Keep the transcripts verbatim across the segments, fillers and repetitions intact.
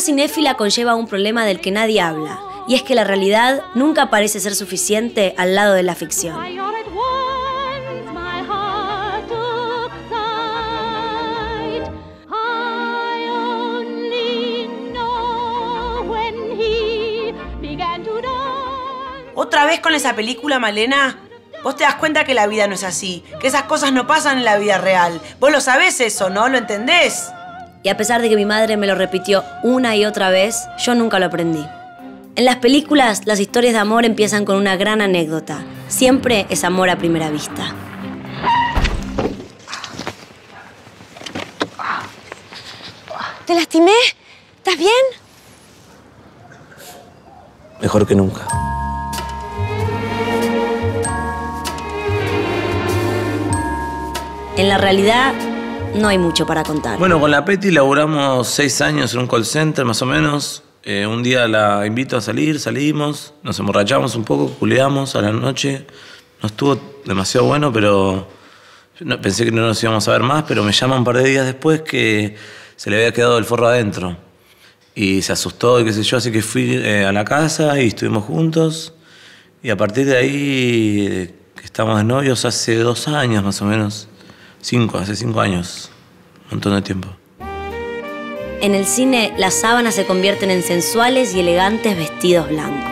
cinéfila conlleva un problema del que nadie habla, y es que la realidad nunca parece ser suficiente al lado de la ficción. ¿Otra vez con esa película, Malena? Vos te das cuenta que la vida no es así, que esas cosas no pasan en la vida real. Vos lo sabés eso, ¿no? ¿Lo entendés? Y a pesar de que mi madre me lo repitió una y otra vez, yo nunca lo aprendí. En las películas, las historias de amor empiezan con una gran anécdota. Siempre es amor a primera vista. ¿Te lastimé? ¿Estás bien? Mejor que nunca. En la realidad, no hay mucho para contar. Bueno, con la Peti laburamos seis años en un call center, más o menos. Eh, un día la invito a salir, salimos, nos emborrachamos un poco, culeamos a la noche. No estuvo demasiado bueno, pero no, pensé que no nos íbamos a ver más, pero me llama un par de días después que se le había quedado el forro adentro. Y se asustó y qué sé yo, así que fui eh, a la casa y estuvimos juntos. Y a partir de ahí, eh, que estamos de novios hace dos años más o menos. Cinco, hace cinco años. Un montón de tiempo. En el cine, las sábanas se convierten en sensuales y elegantes vestidos blancos.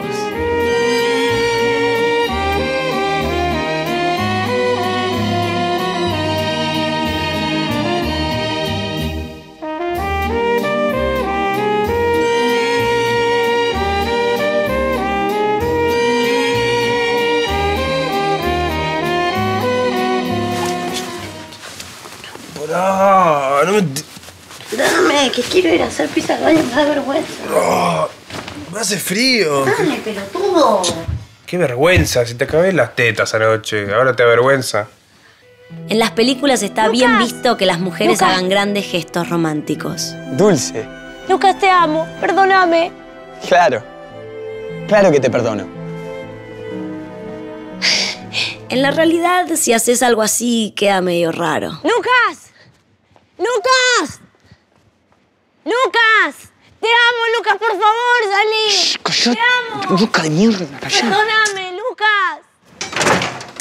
No, no me... Dame, que quiero ir a hacer pizza al baño, me da vergüenza. No, me hace frío. Dale, pelotudo. Qué vergüenza, si te acabé las tetas anoche, ahora te da vergüenza. En las películas está Lucas. bien visto que las mujeres Lucas. hagan grandes gestos románticos. Dulce. Lucas, te amo, perdóname. Claro. Claro que te perdono. En la realidad, si haces algo así, queda medio raro. ¡Lucas! ¡Lucas! ¡Lucas! ¡Te amo, Lucas, por favor, salí! Shh, ¡Te amo! Lucas de mierda, callá. Perdóname, Lucas.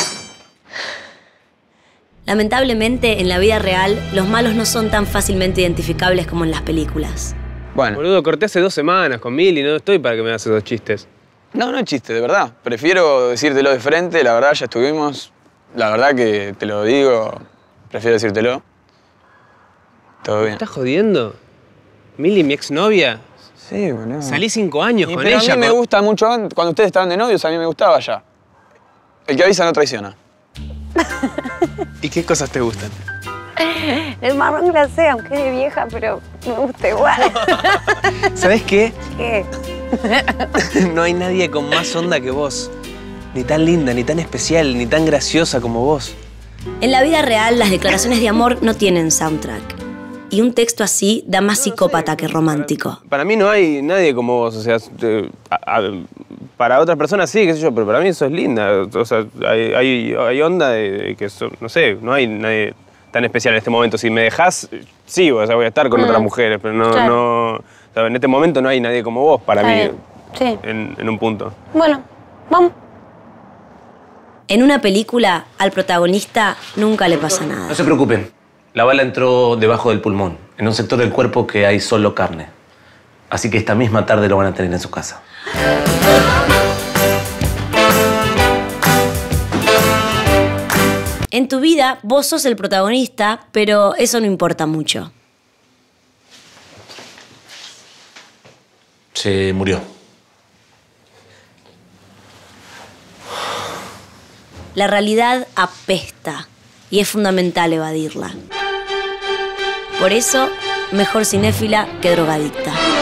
Lamentablemente, en la vida real, los malos no son tan fácilmente identificables como en las películas. Bueno. Boludo, corté hace dos semanas con Mili, no estoy para que me hagas esos chistes. No, no es chiste, de verdad. Prefiero decírtelo de frente, la verdad, ya estuvimos. La verdad que te lo digo, prefiero decírtelo. Todo bien. ¿Me estás jodiendo? ¿Mili, mi exnovia? Sí, boludo. Salí cinco años Y con pero ella. a mí me con- gusta mucho, cuando ustedes estaban de novios, a mí me gustaba ya. El que avisa no traiciona. ¿Y qué cosas te gustan? El marrón glacé, aunque es de vieja, pero me gusta igual. ¿Sabés qué? ¿Qué? No hay nadie con más onda que vos. Ni tan linda, ni tan especial, ni tan graciosa como vos. En la vida real, las declaraciones de amor no tienen soundtrack. Y un texto así da más psicópata que romántico. Para mí no hay nadie como vos, o sea, te- a- a- para otras personas sí, qué sé yo, pero para mí sos linda. O sea, hay, hay, hay onda de, de que, so- no sé, no hay nadie tan especial en este momento. Si me dejás, sí, o sea, voy a estar con Mm. otras mujeres, pero no, Claro. no, o sea, en este momento no hay nadie como vos, para Está mí, bien. Sí. en, en un punto. Bueno, vamos. En una película, al protagonista nunca le pasa nada. No se preocupen. La bala entró debajo del pulmón, en un sector del cuerpo que hay solo carne. Así que esta misma tarde lo van a tener en su casa. En tu vida, vos sos el protagonista, pero eso no importa mucho. Se murió. La realidad apesta y es fundamental evadirla. Por eso, mejor cinéfila que drogadicta.